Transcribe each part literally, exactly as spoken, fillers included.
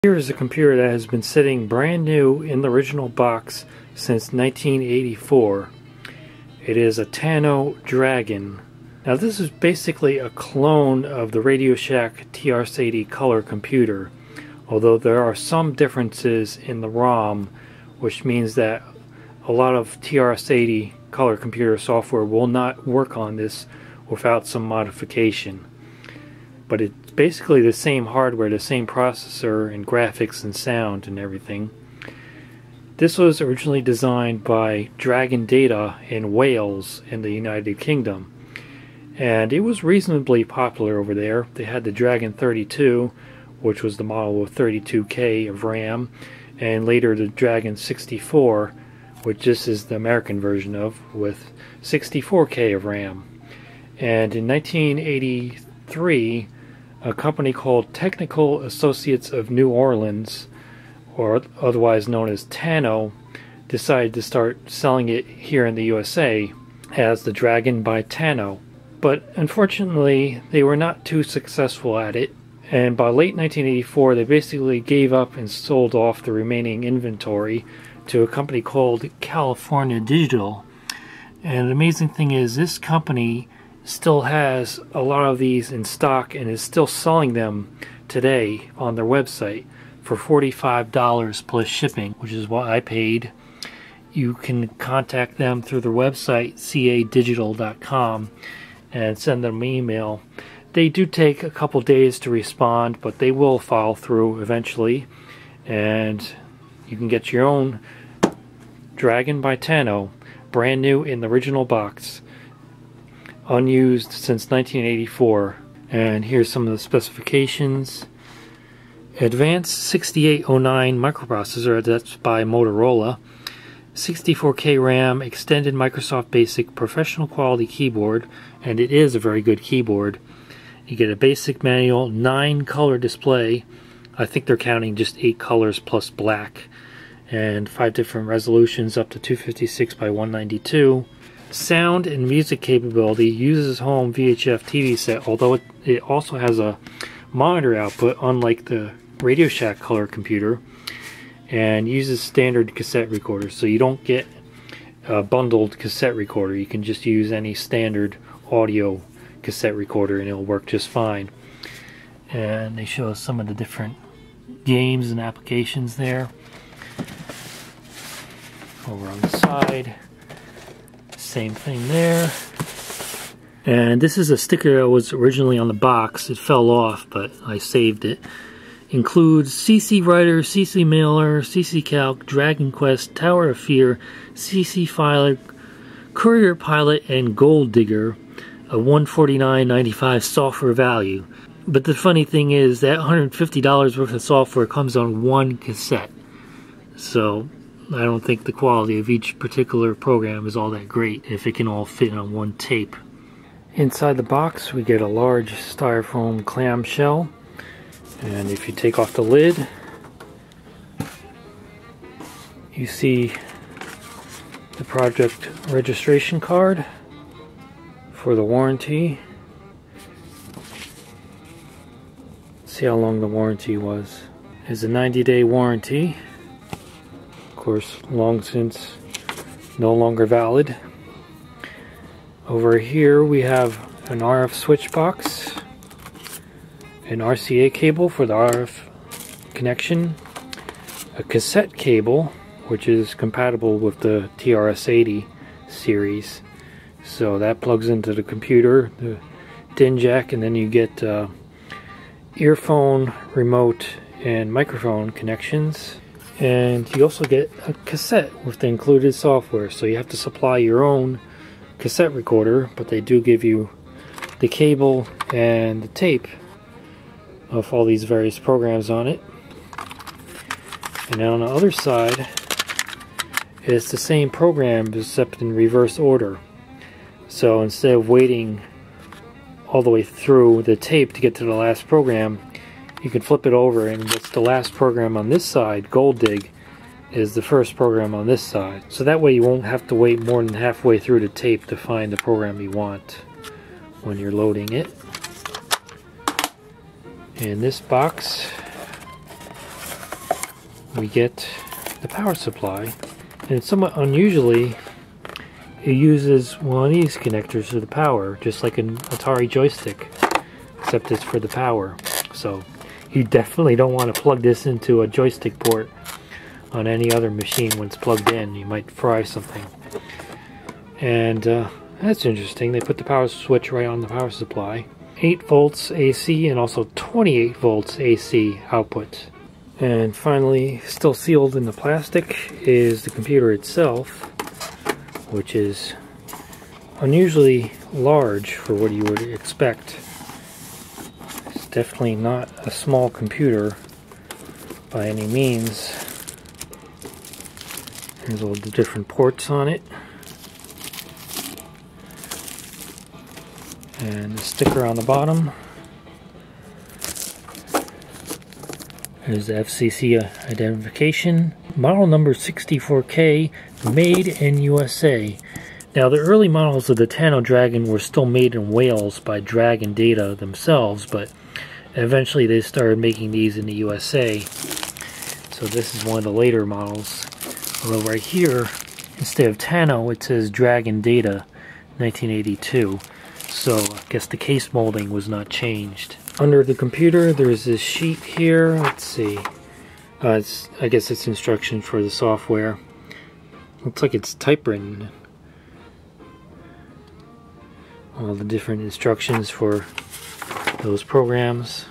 Here is a computer that has been sitting brand new in the original box since nineteen eighty-four. It is a Tano Dragon. Now this is basically a clone of the Radio Shack T R S eighty Color Computer, although there are some differences in the ROM, which means that a lot of T R S eighty Color Computer software will not work on this without some modification. But it's basically the same hardware, the same processor and graphics and sound and everything. This was originally designed by Dragon Data in Wales in the United Kingdom, and it was reasonably popular over there. They had the Dragon thirty-two, which was the model with thirty-two K of RAM, and later the Dragon sixty-four, which this is the American version of, with sixty-four K of RAM. And in nineteen eighty-three, a company called Technical Associates of New Orleans, or otherwise known as Tano, decided to start selling it here in the U S A as the Dragon by Tano. But unfortunately, they were not too successful at it, and by late nineteen eighty-four they basically gave up and sold off the remaining inventory to a company called California Digital. And the amazing thing is, this company still has a lot of these in stock and is still selling them today on their website for forty-five dollars plus shipping, which is what I paid. You can contact them through their website, c a digital dot com, and send them an email. They do take a couple days to respond, but they will follow through eventually, and you can get your own Dragon by Tano, brand new in the original box, unused since nineteen eighty-four. And here's some of the specifications. Advanced sixty-eight oh nine microprocessor, that's by Motorola. sixty-four K RAM, extended Microsoft Basic professional quality keyboard, and it is a very good keyboard. You get a basic manual, nine color display. I think they're counting just eight colors plus black, and five different resolutions up to two fifty-six by one ninety-two. Sound and music capability, uses home V H F T V set, although it, it also has a monitor output unlike the Radio Shack Color Computer, and uses standard cassette recorder, so you don't get a bundled cassette recorder. You can just use any standard audio cassette recorder and it'll work just fine. And they show us some of the different games and applications there. Over on the side, same thing there. And this is a sticker that was originally on the box. It fell off, but I saved it. Includes C C Writer, C C Mailer, C C Calc, Dragon Quest, Tower of Fear, C C Filer, Courier Pilot, and Gold Digger. A one forty-nine ninety-five software value. But the funny thing is that one hundred fifty dollars worth of software comes on one cassette. So I don't think the quality of each particular program is all that great if it can all fit on one tape. Inside the box we get a large styrofoam clamshell, and if you take off the lid you see the project registration card for the warranty. See how long the warranty was. It's a ninety day warranty, of course long since no longer valid. Over here we have an R F switch box, an R C A cable for the R F connection, a cassette cable which is compatible with the T R S eighty series, so that plugs into the computer, the D I N jack, and then you get uh, earphone, remote, and microphone connections. And you also get a cassette with the included software, so you have to supply your own cassette recorder, but they do give you the cable and the tape of all these various programs on it. And then on the other side it's the same program except in reverse order. So instead of waiting all the way through the tape to get to the last program, you can flip it over, and what's the last program on this side, Gold Dig, is the first program on this side. So that way you won't have to wait more than halfway through the tape to find the program you want when you're loading it. In this box we get the power supply, and somewhat unusually it uses one of these connectors for the power, just like an Atari joystick, except it's for the power. So you definitely don't want to plug this into a joystick port on any other machine when it's plugged in. You might fry something. And uh, that's interesting. They put the power switch right on the power supply. eight volts A C and also twenty-eight volts A C output. And finally, still sealed in the plastic is the computer itself, which is unusually large for what you would expect. It's definitely not a small computer by any means. There's all the different ports on it. And the sticker on the bottom. There's the F C C identification. Model number sixty-four K, made in U S A. Now, the early models of the Tano Dragon were still made in Wales by Dragon Data themselves, but eventually they started making these in the U S A. So this is one of the later models. Although right here, instead of Tano, it says Dragon Data nineteen eighty-two. So I guess the case molding was not changed. Under the computer, there's this sheet here. Let's see. Uh, it's, I guess it's instructions for the software. Looks like it's typewritten. All the different instructions for those programs.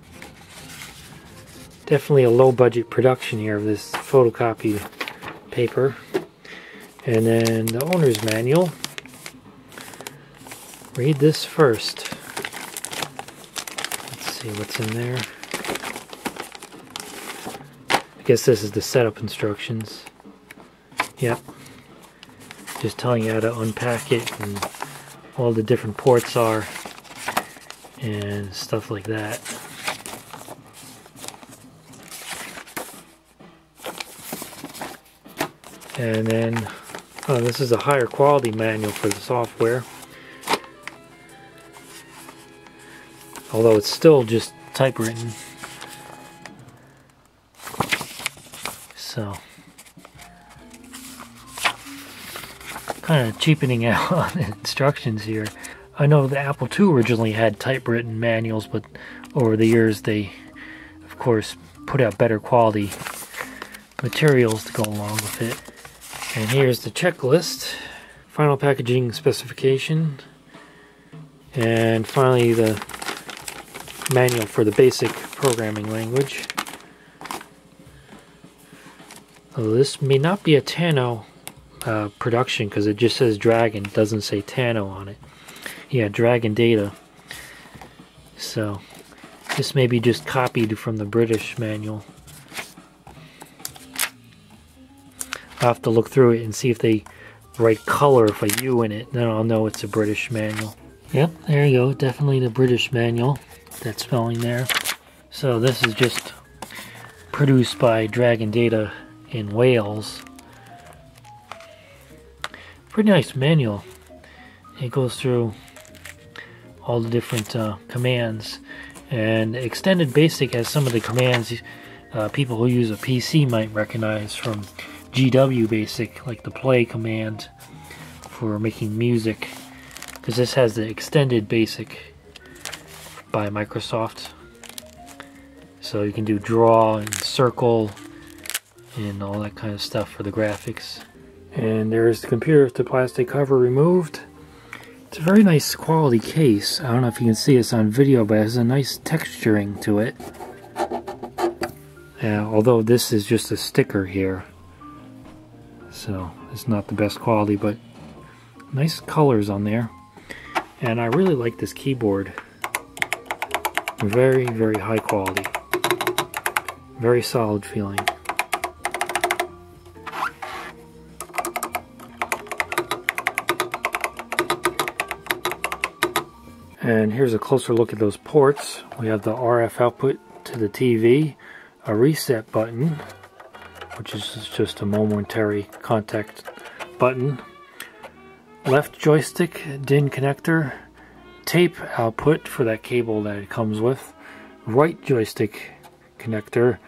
Definitely a low budget production here of this photocopied paper. And then the owner's manual. Read this first. Let's see what's in there. I guess this is the setup instructions. Yep. Just telling you how to unpack it and all the different ports are and stuff like that. And then oh, this is a higher quality manual for the software. Although it's still just typewritten. So, kind of cheapening out on the instructions here. I know the Apple two originally had typewritten manuals, but over the years they, of course, put out better quality materials to go along with it. And here's the checklist. Final packaging specification. And finally the manual for the basic programming language. Well, this may not be a Tano uh, production because it just says Dragon, it doesn't say Tano on it. Yeah, Dragon Data. So this may be just copied from the British manual. I'll have to look through it and see if they write color if a U in it, then I'll know it's a British manual. Yep, there you go, definitely the British manual. That spelling there. So this is just produced by Dragon Data in Wales. Pretty nice manual. It goes through all the different uh, commands, and Extended Basic has some of the commands uh, people who use a P C might recognize from G W Basic, like the play command for making music, because this has the Extended Basic by Microsoft. So you can do draw and circle and all that kind of stuff for the graphics. And there's the computer with the plastic cover removed. It's a very nice quality case. I don't know if you can see this on video, but it has a nice texturing to it. Uh, although this is just a sticker here, so it's not the best quality, but nice colors on there. And I really like this keyboard. Very, very high quality. Very solid feeling. And here's a closer look at those ports. We have the R F output to the T V, a reset button, which is just a momentary contact button, left joystick D I N connector, tape output for that cable that it comes with, right joystick connector,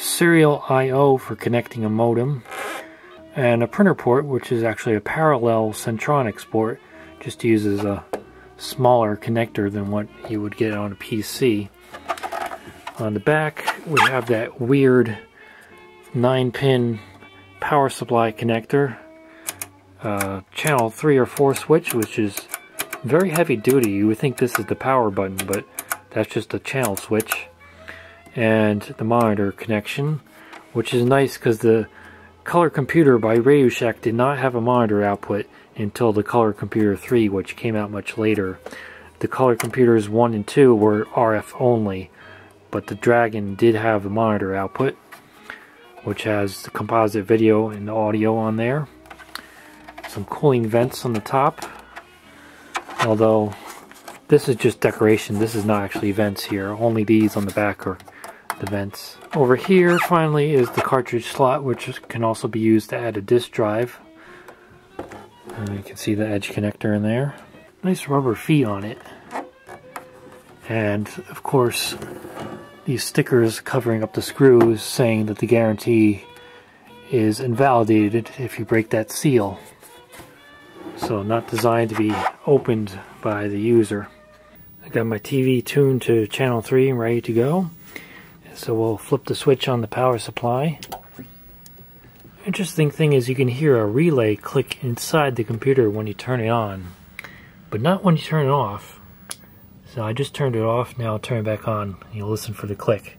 serial I O for connecting a modem, and a printer port, which is actually a parallel Centronics port, just uses a smaller connector than what you would get on a P C. On the back we have that weird nine pin power supply connector, uh, channel three or four switch, which is very heavy duty. You would think this is the power button, but that's just a channel switch. And the monitor connection, which is nice because the Color Computer by Radio Shack did not have a monitor output until the Color Computer three, which came out much later. The Color Computers one and two were R F only, but the Dragon did have a monitor output, which has the composite video and audio on there. Some cooling vents on the top, although this is just decoration. This is not actually vents here. Only these on the back are the vents. Over here finally is the cartridge slot, which can also be used to add a disk drive. And you can see the edge connector in there. Nice rubber feet on it. And of course these stickers covering up the screws saying that the guarantee is invalidated if you break that seal. So not designed to be opened by the user. I got my T V tuned to channel three and ready to go. So we'll flip the switch on the power supply. Interesting thing is you can hear a relay click inside the computer when you turn it on, but not when you turn it off. So I just turned it off, now I'll turn it back on and you'll listen for the click.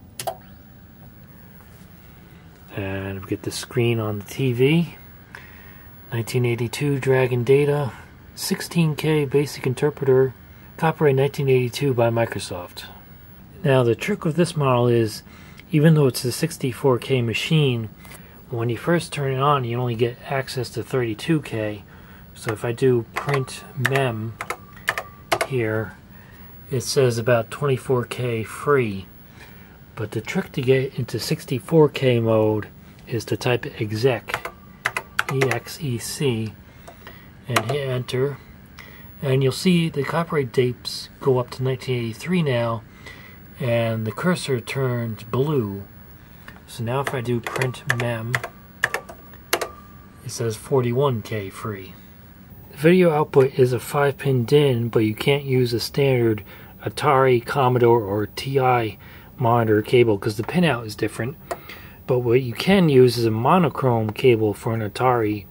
And we get the screen on the T V. nineteen eighty-two Dragon data, sixteen K basic interpreter, copyright nineteen eighty-two by Microsoft. Now the trick with this model is, even though it's a sixty-four K machine, when you first turn it on you only get access to thirty-two K. So if I do print mem here, it says about twenty-four K free. But the trick to get into sixty-four K mode is to type exec, E X E C, and hit enter. And you'll see the copyright dates go up to nineteen eighty-three now, and the cursor turns blue. So now if I do print mem, it says forty-one K free. The video output is a five pin D I N, but you can't use a standard Atari, Commodore, or T I monitor cable because the pinout is different. But what you can use is a monochrome cable for an Atari,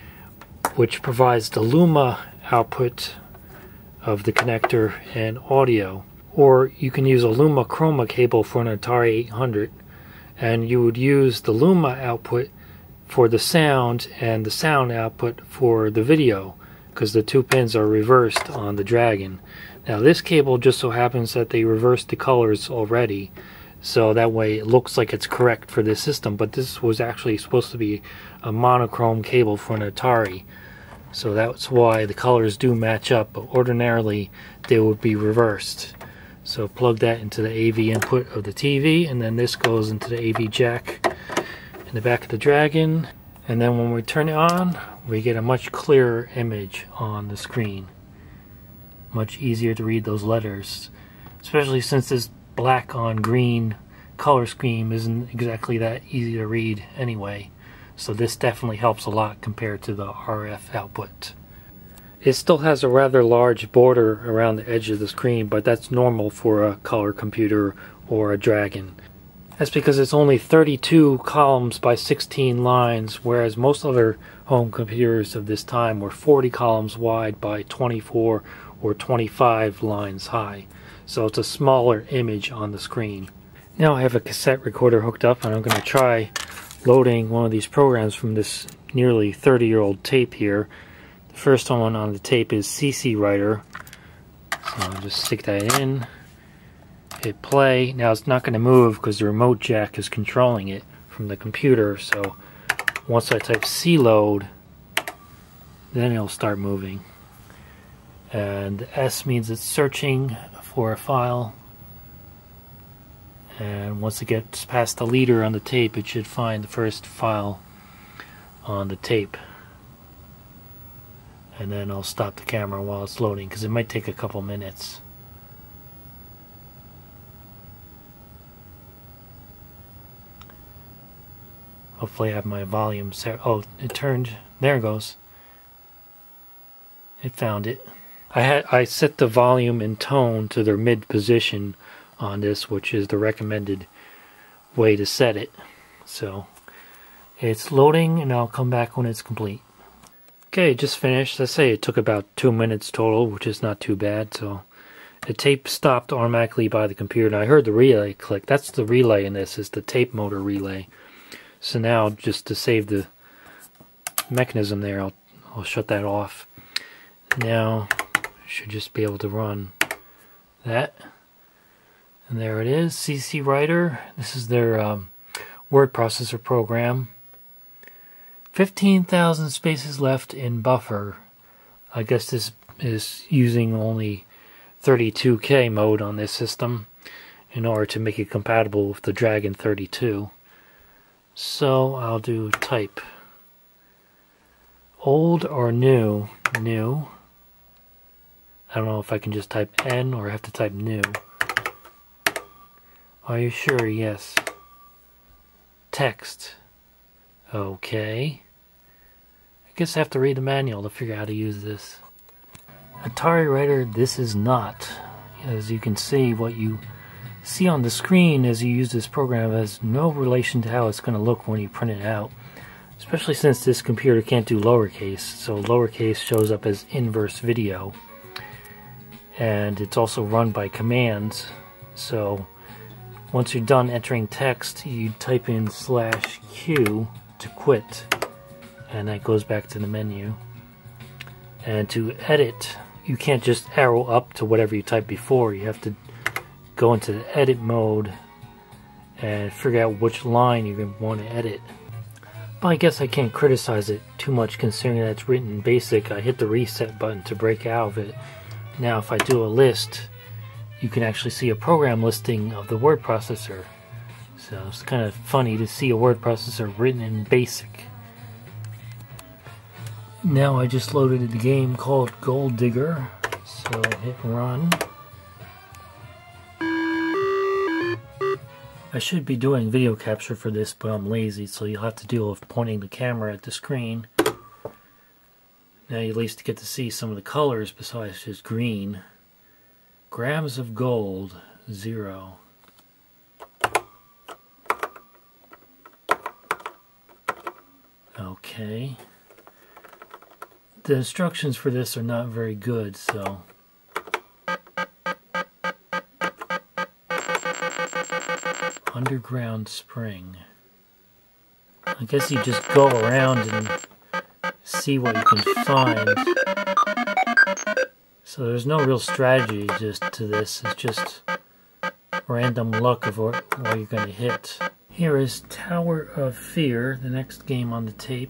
which provides the Luma output of the connector and audio. Or you can use a Luma Chroma cable for an Atari eight hundred, and you would use the Luma output for the sound and the sound output for the video, because the two pins are reversed on the Dragon. Now this cable just so happens that they reversed the colors already, so that way it looks like it's correct for this system, but this was actually supposed to be a monochrome cable for an Atari. So that's why the colors do match up, but ordinarily they would be reversed. So plug that into the A V input of the T V, and then this goes into the A V jack in the back of the Dragon. And then when we turn it on, we get a much clearer image on the screen. Much easier to read those letters, especially since this black on green color scheme isn't exactly that easy to read anyway. So this definitely helps a lot compared to the R F output. It still has a rather large border around the edge of the screen, but that's normal for a Color Computer or a Dragon. That's because it's only thirty-two columns by sixteen lines, whereas most other home computers of this time were forty columns wide by twenty-four or twenty-five lines high. So it's a smaller image on the screen. Now I have a cassette recorder hooked up, and I'm going to try loading one of these programs from this nearly thirty year old tape here. The first one on the tape is C C Writer. So I'll just stick that in, hit play. Now it's not going to move because the remote jack is controlling it from the computer, so once I type C load, then it'll start moving. And S means it's searching for a file, and once it gets past the leader on the tape, it should find the first file on the tape. And then I'll stop the camera while it's loading because it might take a couple minutes. Hopefully I have my volume set. Oh, it turned. There it goes. It found it. I had I set the volume and tone to their mid position on this, which is the recommended way to set it. So it's loading, and I'll come back when it's complete. Okay, just finished. I say it took about two minutes total, which is not too bad. So the tape stopped automatically by the computer, and I heard the relay click. That's the relay in this, is the tape motor relay. So now, just to save the mechanism there, I'll, I'll shut that off. Now, I should just be able to run that. And there it is, C C Writer. This is their um, word processor program. fifteen thousand spaces left in buffer. I guess this is using only thirty-two K mode on this system in order to make it compatible with the Dragon thirty-two. So I'll do type old or new. New. I don't know if I can just type N or have to type new. Are you sure? Yes. Text. Okay. I guess I have to read the manual to figure out how to use this. Atari Writer, this is not. As you can see, what you see on the screen as you use this program has no relation to how it's going to look when you print it out. Especially since this computer can't do lowercase, so lowercase shows up as inverse video. And it's also run by commands, so once you're done entering text, you type in slash Q to quit, and that goes back to the menu. And to edit, you can't just arrow up to whatever you typed before. You have to go into the edit mode and figure out which line you're going to want to edit. But I guess I can't criticize it too much considering that it's written in BASIC. I hit the reset button to break out of it. Now if I do a list, you can actually see a program listing of the word processor. So it's kind of funny to see a word processor written in BASIC. Now I just loaded a game called Gold Digger, so hit run. I should be doing video capture for this, but I'm lazy, so you'll have to deal with pointing the camera at the screen. Now you at least get to see some of the colors besides just green. Grams of gold, zero. Okay. The instructions for this are not very good, so... Underground spring. I guess you just go around and see what you can find. So there's no real strategy just to this. It's just random luck of what, what you're going to hit. Here is Tower of Fear, the next game on the tape.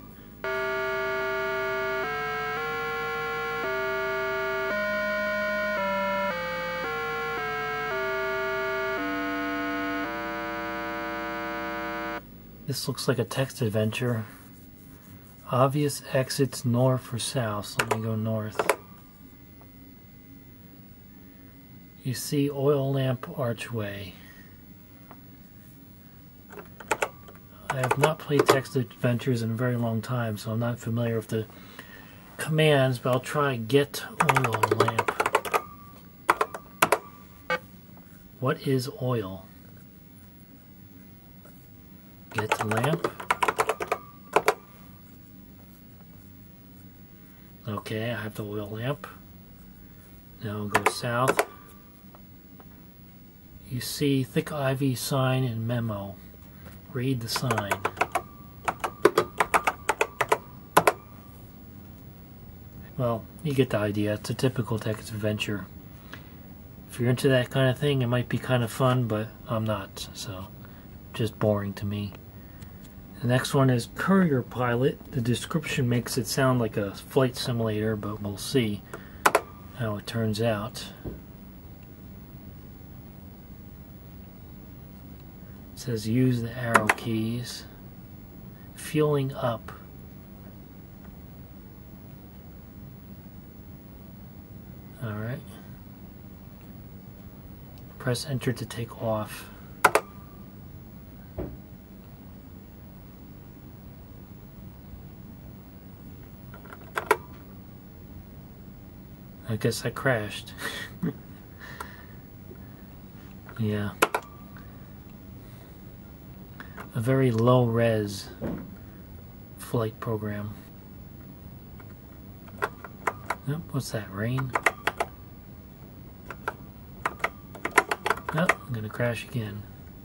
This looks like a text adventure. Obvious exits north or south. So let me go north. You see oil lamp archway. I have not played text adventures in a very long time, so I'm not familiar with the commands, but I'll try get oil lamp. What is oil? Get lamp. Okay, I have the oil lamp. Now I'll go south. You see thick ivy sign and memo. Read the sign. Well, you get the idea. It's a typical text adventure. If you're into that kind of thing, it might be kind of fun, but I'm not, so just boring to me. The next one is Courier Pilot. The description makes it sound like a flight simulator, but we'll see how it turns out. It says use the arrow keys. Fueling up. Alright. Press enter to take off. I guess I crashed. Yeah. A very low res flight program. Oh, what's that, rain? Oh, I'm gonna crash again.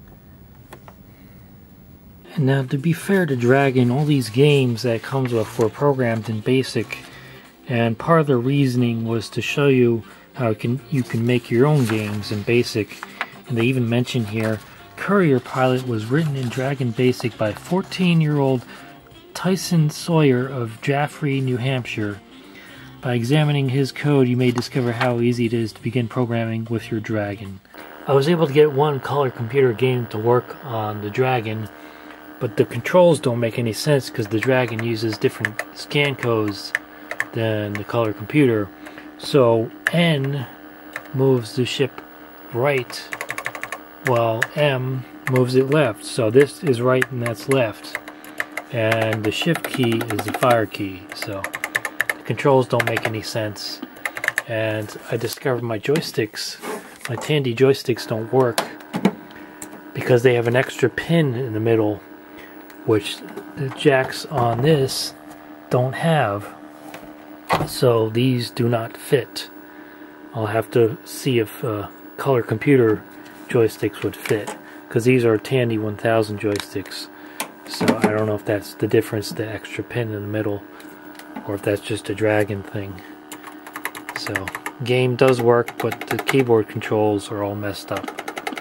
And now, to be fair to Dragon, all these games that it comes with were programmed in BASIC, and part of the reasoning was to show you how it can you can make your own games in BASIC. And they even mention here, Courier Pilot was written in Dragon BASIC by fourteen-year-old Tyson Sawyer of Jaffrey, New Hampshire. By examining his code, you may discover how easy it is to begin programming with your Dragon. I was able to get one Color Computer game to work on the Dragon, but the controls don't make any sense because the Dragon uses different scan codes than the Color Computer. So N moves the ship right while M moves it left. So this is right and that's left. And the shift key is the fire key. So the controls don't make any sense. And I discovered my joysticks, my Tandy joysticks don't work because they have an extra pin in the middle, which the jacks on this don't have. So these do not fit. I'll have to see if uh, Color Computer joysticks would fit, because these are Tandy one thousand joysticks. So I don't know if that's the difference, the extra pin in the middle, or if that's just a Dragon thing. So game does work, but the keyboard controls are all messed up.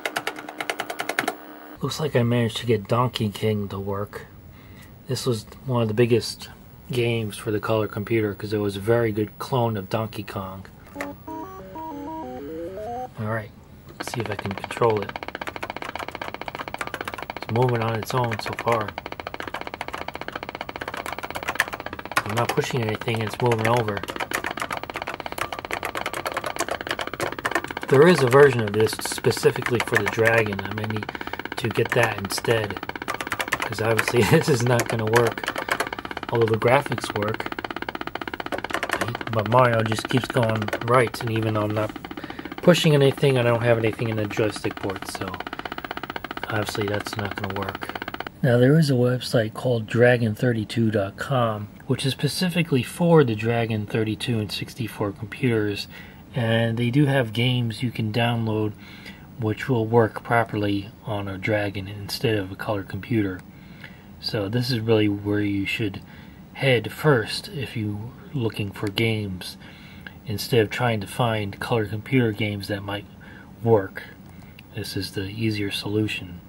Looks like I managed to get Donkey King to work. This was one of the biggest games for the Color Computer because it was a very good clone of Donkey Kong. Alright, let's see if I can control it. It's moving on its own so far. I'm not pushing anything and it's moving over. There is a version of this specifically for the Dragon. I may need to get that instead, because obviously this is not going to work. Although the graphics work, but Mario just keeps going right, and even though I'm not pushing anything, I don't have anything in the joystick port, so obviously that's not going to work. Now there is a website called dragon thirty-two dot com, which is specifically for the Dragon thirty-two and sixty-four computers, and they do have games you can download which will work properly on a Dragon instead of a Color Computer. So this is really where you should head first if you're looking for games, instead of trying to find Color Computer games that might work. This is the easier solution.